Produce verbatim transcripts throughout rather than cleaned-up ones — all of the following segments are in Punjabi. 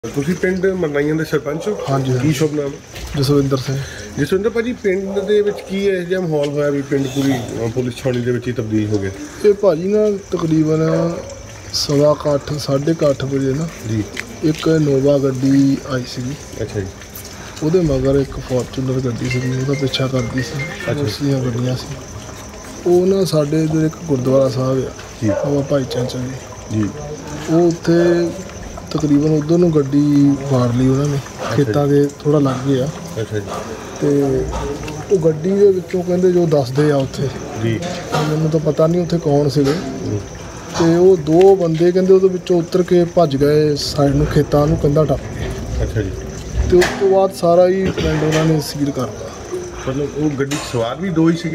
ਤੁਸੀਂ ਪਿੰਡ ਮਰਨਾਈਆਂ ਦੇ ਸਰਪੰਚ ਹੋ? ਹਾਂਜੀ ਕੀ ਸ਼ੁਭ ਨਾਮ? ਜਸਵਿੰਦਰ ਸਿੰਘ। ਜਸਵਿੰਦਰ ਭਾਜੀ, ਪਿੰਡ ਦੇ ਵਿੱਚ ਕੀ ਇਹੋ ਜਿਹਾ ਮਾਹੌਲ ਹੋਇਆ ਵੀ ਪਿੰਡ ਪੂਰੀ ਪੁਲਿਸ ਛਾਉਣੀ ਦੇ ਵਿੱਚ ਹੀ ਤਬਦੀਲ ਹੋ ਗਿਆ? ਇਹ ਭਾਜੀ ਨਾ ਤਕਰੀਬਨ ਸਵਾ ਕੁ ਅੱਠ ਸਾਢੇ ਕੁ ਅੱਠ ਵਜੇ ਨਾ ਜੀ ਇੱਕ ਨੋਵਾ ਗੱਡੀ ਆਈ ਸੀਗੀ। ਅੱਛਾ ਜੀ। ਉਹਦੇ ਮਗਰ ਇੱਕ ਫੋਰਚੂਨਰ ਗੱਡੀ ਸੀਗੀ, ਉਹਦਾ ਪਿੱਛਾ ਕਰਦੀ ਸੀ। ਅੱਛਾ ਗੱਡੀਆਂ ਸੀ। ਉਹ ਨਾ ਸਾਡੇ ਇੱਧਰ ਇੱਕ ਗੁਰਦੁਆਰਾ ਸਾਹਿਬ ਆ ਜੀ, ਬਾਬਾ ਭਾਈ ਚਾਚਾ ਜੀ ਜੀ ਉਹ ਉੱਥੇ ਤਕਰੀਬਨ ਉੱਧਰ ਨੂੰ ਗੱਡੀ ਵਾਰ ਲਈ ਉਹਨਾਂ ਨੇ, ਖੇਤਾਂ ਦੇ ਥੋੜ੍ਹਾ ਲੱਗ ਗਿਆ। ਅੱਛਾ ਜੀ। ਅਤੇ ਉਹ ਗੱਡੀ ਦੇ ਵਿੱਚੋਂ ਕਹਿੰਦੇ ਜੋ ਦੱਸਦੇ ਆ ਉੱਥੇ ਜੀ, ਮੈਨੂੰ ਤਾਂ ਪਤਾ ਨਹੀਂ ਉੱਥੇ ਕੌਣ ਸੀਗੇ, ਅਤੇ ਉਹ ਦੋ ਬੰਦੇ ਕਹਿੰਦੇ ਉਹਦੇ ਵਿੱਚੋਂ ਉਤਰ ਕੇ ਭੱਜ ਗਏ ਸਾਈਡ ਨੂੰ, ਖੇਤਾਂ ਨੂੰ ਕੰਧਾ ਟੱਪ ਕੇ। ਅੱਛਾ ਜੀ। ਅਤੇ ਉਸ ਤੋਂ ਬਾਅਦ ਸਾਰਾ ਹੀ ਪਿੰਡ ਉਹਨਾਂ ਨੇ ਸੀਲ ਕਰਤਾ। ਮਤਲਬ ਉਹ ਗੱਡੀ ਸਵਾਰ ਵੀ ਦੋ ਹੀ ਸੀਗੇ?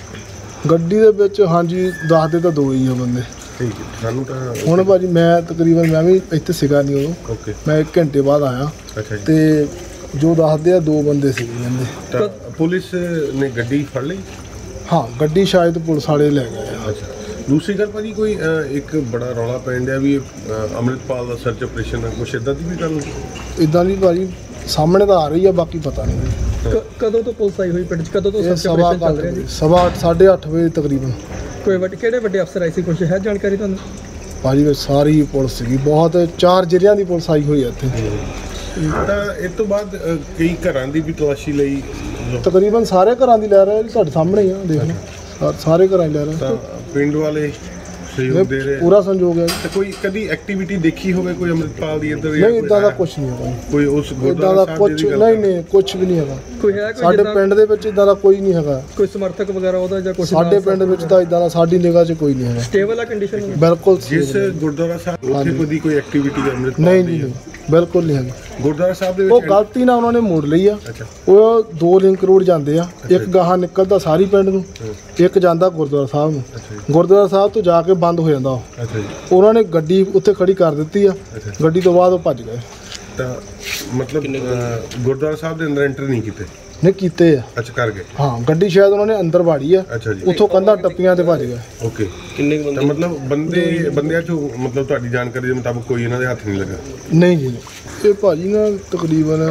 ਗੱਡੀ ਦੇ ਵਿੱਚ ਹਾਂਜੀ ਦੱਸਦੇ ਤਾਂ ਦੋ ਹੀ ਆ ਬੰਦੇ। ਠੀਕ ਹੈ। ਸਾਨੂੰ ਤਾਂ ਹੁਣ ਭਾਜੀ ਮੈਂ ਤਕਰੀਬਨ ਮੈਂ ਵੀ ਇੱਥੇ ਸੀਗਾ ਨਹੀਂ ਉਦੋਂ, ਓਕੇ, ਮੈਂ ਇੱਕ ਘੰਟੇ ਬਾਅਦ ਆਇਆ। ਅੱਛਾ ਜੀ। ਅਤੇ ਜੋ ਦੱਸਦੇ ਆ ਦੋ ਬੰਦੇ ਸੀਗੇ ਕਹਿੰਦੇ। ਤਾਂ ਪੁਲਿਸ ਨੇ ਗੱਡੀ ਫੜ ਲਈ? ਹਾਂ, ਗੱਡੀ ਸ਼ਾਇਦ ਪੁਲਿਸ ਵਾਲੇ ਲੈ ਗਏ ਆ। ਅੱਛਾ। ਦੂਸਰੀ ਗੱਲ ਭਾਜੀ, ਕੋਈ ਅ, ਇੱਕ ਬੜਾ ਰੌਲਾ ਪੈਣ ਡਿਆ ਵੀ ਅ, ਅੰਮ੍ਰਿਤਪਾਲ ਦਾ ਸਰਚ ਆਪਰੇਸ਼ਨ ਕੁਛ ਇੱਦਾਂ ਦੀ ਵੀ ਗੱਲ? ਇੱਦਾਂ ਦੀ ਭਾਜੀ ਸਾਹਮਣੇ ਤਾਂ ਆ ਰਹੀ ਆ, ਬਾਕੀ ਪਤਾ ਨਹੀਂ। ਕ- ਕਦੋਂ ਤੋਂ ਪੁਲਿਸ ਆਈ ਹੋਈ ਪਿੰਡ 'ਚ? ਕਦੋਂ ਤੋਂ ਇਹ ਸਰਚ ਸਵਾ ਆਪਰੇਸ਼ਨ ਚੱਲ ਰਿਹਾ ਜੀ? ਸਵਾ ਅੱਠ ਸਾਢੇ ਅੱਠ ਵਜੇ ਤਕਰੀਬਨ। ਕੋਈ ਵੱਡੇ ਕਿਹੜੇ ਵੱਡੇ ਅਫਸਰ ਆਏ ਸੀ, ਕੁਛ ਹੈ ਜਾਣਕਾਰੀ ਤੁਹਾਨੂੰ? ਭਾਜੀ ਵਿੱਚ ਸਾਰੀ ਪੁਲਿਸ ਸੀਗੀ, ਬਹੁਤ ਚਾਰ ਜ਼ਿਲ੍ਹਿਆਂ ਦੀ ਪੁਲਿਸ ਆਈ ਹੋਈ ਆ ਇੱਥੇ। ਤਾਂ ਇਸ ਤੋਂ ਬਾਅਦ ਅ, ਕਈ ਘਰਾਂ ਦੀ ਵੀ ਤਲਾਸ਼ੀ ਲਈ? ਤਕਰੀਬਨ ਸਾਰੇ ਘਰਾਂ ਦੀ ਲੈ ਰਹੇ, ਤੁਹਾਡੇ ਸਾਹਮਣੇ ਹੀ ਆ, ਦੇਖ ਲਓ ਸਾਰੇ ਘਰਾਂ ਦੀ ਲੈ ਰਹੇ। ਤਾਂ ਪਿੰਡ ਵਾਲੇ ਸਹਿਯੋਗ ਦੇ ਰਹੇ? ਪੂਰਾ ਸੰਯੋਗ ਹੈ। ਤੇ ਕੋਈ ਕਦੀ ਐਕਟੀਵਿਟੀ ਦੇਖੀ ਹੋਵੇ ਕੋਈ ਅੰਮ੍ਰਿਤਪਾਲ ਦੀ ਇੱਧਰ? ਨਹੀਂ, ਇੱਦਾਂ ਦਾ ਕੁਝ ਨਹੀਂ ਹੈਗਾ। ਕੋਈ ਉਸ ਇੱਦਾਂ ਗੁਰਦੁਆਰਾ ਦਾ ਸਾਹਿਬ ਕੁਝ ਦੀ ਗੱਲ? ਨਹੀਂ ਨਹੀਂ ਕੁਝ ਵੀ ਨਹੀਂ ਹੈਗਾ ਕੋਈ ਹੈ ਕੋਈ ਸਾਡੇ ਜਿੱਦਾਂ ਪਿੰਡ ਦੇ ਵਿੱਚ। ਇੱਦਾਂ ਦਾ ਕੋਈ ਨਹੀਂ ਹੈਗਾ ਕੋਈ ਸਮਰਥਕ ਵਗੈਰਾ ਉਹਦਾ ਜਾਂ ਕੁਛ? ਸਾਡੇ ਪਿੰਡ ਵਿੱਚ ਤਾਂ ਇੱਦਾਂ ਦਾ ਸਾਡੀ ਨਿਗਾਹ 'ਚ ਕੋਈ ਨਹੀਂ ਹੈਗਾ। ਸਟੇਬਲ ਆ ਕੰਡੀਸ਼ਨ? ਬਿਲਕੁਲ ਜਿਸ ਗੁਰਦੁਆਰਾ ਸਾਹਿਬ ਉੱਥੇ ਕਦੀ ਕੋਈ ਐਕਟੀਵਿਟੀ ਦਾ ਅੰਮ੍ਰਿਤਪਾਲ ਨਹੀਂ ਦੀ? ਨਹੀਂ ਬਿਲਕੁਲ ਨਹੀਂ ਹੈਗੀ। ਗੁਰਦੁਆਰਾ ਸਾਹਿਬ ਦੇ ਉਹ ਵਿੱਚ ਗਲਤੀ ਨਾਲ ਉਹਨਾਂ ਨੇ ਮੋੜ ਲਈ ਆ। ਅੱਛਾ। ਉਹ ਦੋ ਲਿੰਕ ਰੋਡ ਜਾਂਦੇ ਆ, ਇੱਕ ਗਾਹਾਂ ਨਿਕਲਦਾ ਸਾਰੀ ਪਿੰਡ ਨੂੰ, ਇੱਕ ਜਾਂਦਾ ਗੁਰਦੁਆਰਾ ਸਾਹਿਬ ਨੂੰ। ਅੱਛਾ ਜੀ। ਗੁਰਦੁਆਰਾ ਸਾਹਿਬ ਤੋਂ ਜਾ ਕੇ ਬੰਦ ਹੋ ਜਾਂਦਾ ਉਹ। ਅੱਛਾ ਜੀ। ਉਹਨਾਂ ਨੇ ਗੱਡੀ ਉੱਥੇ ਖੜੀ ਕਰ ਦਿੱਤੀ ਆ। ਅੱਛਾ। ਗੱਡੀ ਤੋਂ ਬਾਅਦ ਉਹ ਭੱਜ ਗਏ। ਤਾਂ ਮਤਲਬ ਅ, ਗੁਰਦੁਆਰਾ ਸਾਹਿਬ ਦੇ ਅੰਦਰ ਐਂਟਰ ਨਹੀਂ ਕੀਤੇ? ਨਹੀਂ ਕੀਤੇ ਆ। ਅੱਛਾ, ਕਰ ਗਏ। ਹਾਂ, ਗੱਡੀ ਸ਼ਾਇਦ ਉਹਨਾਂ ਨੇ ਅੰਦਰ ਵਾੜੀ ਆ, ਅੱਛਾ ਜੀ। ਉੱਥੋਂ ਕੰਧਾਂ ਟੱਪੀਆਂ ਤੇ ਭੱਜ ਗਏ। ਓਕੇ। ਕਿੰਨੇ ਬੰਦੇ? ਮਤਲਬ ਬੰਦੇ ਬੰਦਿਆਂ ਚੋਂ ਮਤਲਬ ਤੁਹਾਡੀ ਜਾਣਕਾਰੀ ਦੇ ਮੁਤਾਬਕ ਕੋਈ ਇਹਨਾਂ ਦੇ ਹੱਥ ਨਹੀਂ ਲੱਗਾ? ਨਹੀਂ ਜੀ ਨਹੀਂ। ਇਹ ਭਾਜੀ ਨਾ ਤਕਰੀਬਨ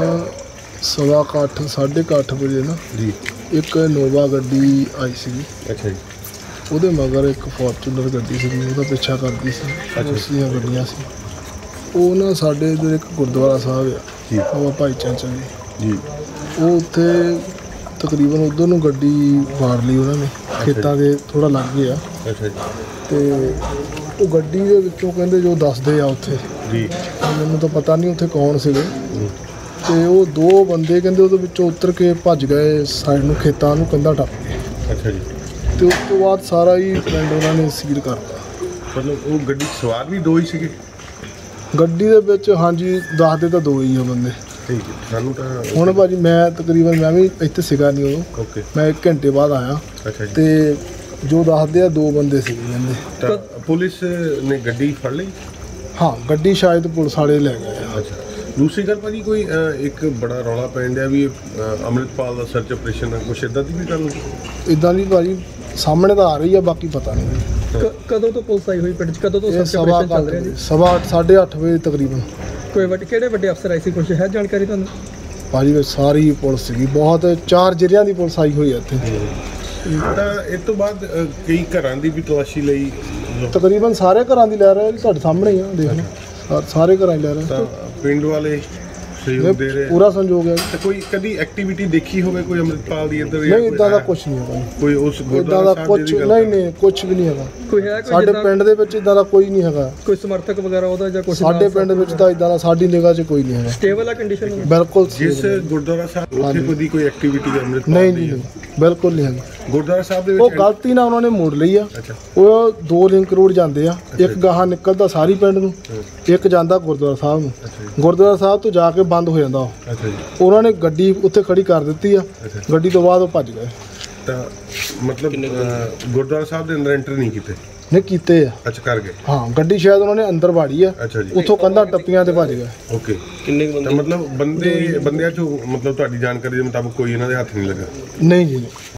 ਸਵਾ ਕੁ ਅੱਠ ਸਾਢੇ ਕੁ ਅੱਠ ਵਜੇ ਨਾ ਜੀ ਇੱਕ ਨੋਵਾ ਗੱਡੀ ਆਈ ਸੀਗੀ। ਅੱਛਾ ਜੀ। ਉਹਦੇ ਮਗਰ ਇੱਕ ਫੋਰਚੂਨਰ ਗੱਡੀ ਸੀਗੀ, ਉਹਦਾ ਪਿੱਛਾ ਕਰਦੀ ਸੀ। ਅੱਛਾ ਗੱਡੀਆਂ ਸੀ। ਉਹ ਨਾ ਸਾਡੇ ਇੱਧਰ ਇੱਕ ਗੁਰਦੁਆਰਾ ਸਾਹਿਬ ਆ ਜੀ, ਬਾਬਾ ਭਾਈ ਚਾਚਾ ਜੀ ਜੀ ਉਹ ਉੱਥੇ ਤਕਰੀਬਨ ਉੱਧਰ ਨੂੰ ਗੱਡੀ ਵਾਰ ਲਈ ਉਹਨਾਂ ਨੇ, ਖੇਤਾਂ ਦੇ ਥੋੜ੍ਹਾ ਲੱਗ ਗਿਆ। ਅੱਛਾ ਜੀ। ਅਤੇ ਉਹ ਗੱਡੀ ਦੇ ਵਿੱਚੋਂ ਕਹਿੰਦੇ ਜੋ ਦੱਸਦੇ ਆ ਉੱਥੇ, ਜੀ, ਮੈਨੂੰ ਤਾਂ ਪਤਾ ਨਹੀਂ ਉੱਥੇ ਕੌਣ ਸੀਗੇ, ਅਤੇ ਉਹ ਦੋ ਬੰਦੇ ਕਹਿੰਦੇ ਉਹਦੇ ਵਿੱਚੋਂ ਉਤਰ ਕੇ ਭੱਜ ਗਏ ਸਾਈਡ ਨੂੰ, ਖੇਤਾਂ ਨੂੰ ਕੰਧਾ ਟੱਪ ਕੇ। ਅੱਛਾ ਜੀ। ਅਤੇ ਉਸ ਤੋਂ ਬਾਅਦ ਸਾਰਾ ਹੀ ਪਿੰਡ ਉਹਨਾਂ ਨੇ ਸੀਲ ਕਰਤਾ। ਮਤਲਬ ਉਹ ਗੱਡੀ ਸਵਾਰ ਵੀ ਦੋ ਹੀ ਸੀਗੇ? ਗੱਡੀ ਦੇ ਵਿੱਚ ਹਾਂਜੀ ਦੱਸਦੇ ਤਾਂ ਦੋ ਹੀ ਆ ਬੰਦੇ। ਠੀਕ ਹੈ। ਸਾਨੂੰ ਤਾਂ ਹੁਣ ਭਾਜੀ ਮੈਂ ਤਕਰੀਬਨ ਮੈਂ ਵੀ ਇੱਥੇ ਸੀਗਾ ਨਹੀਂ ਉਦੋਂ, ਓਕੇ, ਮੈਂ ਇੱਕ ਘੰਟੇ ਬਾਅਦ ਆਇਆ। ਅੱਛਾ ਜੀ। ਅਤੇ ਜੋ ਦੱਸਦੇ ਆ ਦੋ ਬੰਦੇ ਸੀਗੇ ਕਹਿੰਦੇ। ਤਾਂ ਪੁਲਿਸ ਨੇ ਗੱਡੀ ਫੜ ਲਈ? ਹਾਂ, ਗੱਡੀ ਸ਼ਾਇਦ ਪੁਲਿਸ ਵਾਲੇ ਲੈ ਗਏ ਆ। ਅੱਛਾ। ਦੂਸਰੀ ਗੱਲ ਭਾਜੀ, ਕੋਈ ਅ, ਇੱਕ ਬੜਾ ਰੌਲਾ ਪੈਣ ਡਿਆ ਵੀ ਅ, ਅੰਮ੍ਰਿਤਪਾਲ ਦਾ ਸਰਚ ਆਪਰੇਸ਼ਨ ਕੁਛ ਇੱਦਾਂ ਦੀ ਵੀ ਗੱਲ? ਇੱਦਾਂ ਦੀ ਭਾਜੀ ਸਾਹਮਣੇ ਤਾਂ ਆ ਰਹੀ ਆ, ਬਾਕੀ ਪਤਾ ਨਹੀਂ। ਕ- ਕਦੋਂ ਤੋਂ ਪੁਲਿਸ ਆਈ ਹੋਈ ਪਿੰਡ 'ਚ? ਕਦੋਂ ਤੋਂ ਇਹ ਸਰਚ ਸਵਾ ਆਪਰੇਸ਼ਨ ਚੱਲ ਰਿਹਾ ਜੀ? ਸਵਾ ਅੱਠ ਸਾਢੇ ਅੱਠ ਵਜੇ ਤਕਰੀਬਨ। ਕੋਈ ਵੱਡੇ ਕਿਹੜੇ ਵੱਡੇ ਅਫਸਰ ਆਏ ਸੀ, ਕੁਛ ਹੈ ਜਾਣਕਾਰੀ ਤੁਹਾਨੂੰ? ਭਾਜੀ ਵਿੱਚ ਸਾਰੀ ਪੁਲਿਸ ਸੀਗੀ, ਬਹੁਤ ਚਾਰ ਜ਼ਿਲ੍ਹਿਆਂ ਦੀ ਪੁਲਿਸ ਆਈ ਹੋਈ ਆ ਇੱਥੇ। ਤਾਂ ਇਸ ਤੋਂ ਬਾਅਦ ਅ, ਕਈ ਘਰਾਂ ਦੀ ਵੀ ਤਲਾਸ਼ੀ ਲਈ? ਤਕਰੀਬਨ ਸਾਰੇ ਘਰਾਂ ਦੀ ਲੈ ਰਹੇ, ਤੁਹਾਡੇ ਸਾਹਮਣੇ ਹੀ ਆ, ਦੇਖ ਲਓ ਸਾਰੇ ਘਰਾਂ ਦੀ ਲੈ ਰਹੇ। ਤਾਂ ਪਿੰਡ ਵਾਲੇ ਸਹਿਯੋਗ ਦੇ ਰਹੇ? ਪੂਰਾ ਸੰਯੋਗ ਹੈ। ਤੇ ਕੋਈ ਕਦੀ ਐਕਟੀਵਿਟੀ ਦੇਖੀ ਹੋਵੇ ਕੋਈ ਅੰਮ੍ਰਿਤਪਾਲ ਦੀ ਇੱਧਰ? ਨਹੀਂ, ਇੱਦਾਂ ਦਾ ਕੁਝ ਨਹੀਂ ਹੈਗਾ। ਕੋਈ ਉਸ ਇੱਦਾਂ ਗੁਰਦੁਆਰਾ ਦਾ ਸਾਹਿਬ ਕੁਝ ਦੀ ਗੱਲ? ਨਹੀਂ ਨਹੀਂ ਕੁਝ ਵੀ ਨਹੀਂ ਹੈਗਾ ਕੋਈ ਹੈ ਕੋਈ ਸਾਡੇ ਜਿੱਦਾਂ ਪਿੰਡ ਦੇ ਵਿੱਚ। ਇੱਦਾਂ ਦਾ ਕੋਈ ਨਹੀਂ ਹੈਗਾ ਕੋਈ ਸਮਰਥਕ ਵਗੈਰਾ ਉਹਦਾ ਜਾਂ ਕੁਛ? ਸਾਡੇ ਪਿੰਡ ਵਿੱਚ ਤਾਂ ਇੱਦਾਂ ਦਾ ਸਾਡੀ ਨਿਗਾਹ 'ਚ ਕੋਈ ਨਹੀਂ ਹੈਗਾ। ਸਟੇਬਲ ਆ ਕੰਡੀਸ਼ਨ? ਬਿਲਕੁਲ ਜਿਸ ਗੁਰਦੁਆਰਾ ਸਾਹਿਬ ਉੱਥੇ ਕਦੀ ਕੋਈ ਐਕਟੀਵਿਟੀ ਦਾ ਅੰਮ੍ਰਿਤਪਾਲ ਨਹੀਂ ਦੀ? ਨਹੀਂ ਬਿਲਕੁਲ ਨਹੀਂ ਹੈਗੀ। ਗੁਰਦੁਆਰਾ ਸਾਹਿਬ ਦੇ ਉਹ ਵਿੱਚ? ਗਲਤੀ ਨਾਲ ਉਹਨਾਂ ਨੇ ਮੋੜ ਲਈ ਆ। ਅੱਛਾ। ਉਹ ਦੋ ਲਿੰਕ ਰੋਡ ਜਾਂਦੇ ਆ, ਇੱਕ ਗਾਹਾਂ ਨਿਕਲਦਾ ਸਾਰੀ ਪਿੰਡ ਨੂੰ, ਇੱਕ ਜਾਂਦਾ ਗੁਰਦੁਆਰਾ ਸਾਹਿਬ ਨੂੰ। ਅੱਛਾ ਜੀ। ਗੁਰਦੁਆਰਾ ਸਾਹਿਬ ਤੋਂ ਜਾ ਕੇ ਬੰਦ ਹੋ ਜਾਂਦਾ ਉਹ। ਅੱਛਾ ਜੀ। ਉਹਨਾਂ ਨੇ ਗੱਡੀ ਉੱਥੇ ਖੜੀ ਕਰ ਦਿੱਤੀ ਆ। ਅੱਛਾ। ਗੱਡੀ ਤੋਂ ਬਾਅਦ ਉਹ ਭੱਜ ਗਏ। ਤਾਂ ਮਤਲਬ ਅ, ਗੁਰਦੁਆਰਾ ਸਾਹਿਬ ਦੇ ਅੰਦਰ ਐਂਟਰ ਨਹੀਂ ਕੀਤੇ? ਨਹੀਂ ਕੀਤੇ ਆ। ਅੱਛਾ, ਕਰ ਗਏ। ਹਾਂ, ਗੱਡੀ ਸ਼ਾਇਦ ਉਹਨਾਂ ਨੇ ਅੰਦਰ ਵਾੜੀ ਆ, ਅੱਛਾ ਜੀ। ਉੱਥੋਂ ਕੰਧਾਂ ਟੱਪੀਆਂ ਤੇ ਭੱਜ ਗਏ। ਓਕੇ। ਕਿੰਨੇ ਬੰਦੇ? ਮਤਲਬ ਬੰਦੇ ਬੰਦਿਆਂ ਚੋਂ ਮਤਲਬ ਤੁਹਾਡੀ ਜਾਣਕਾਰੀ ਦੇ ਮੁਤਾਬਕ ਕੋਈ ਇਹਨਾਂ ਦੇ ਹੱਥ ਨਹੀਂ ਲੱਗਾ? ਨਹੀਂ ਜੀ ਨਹੀਂ।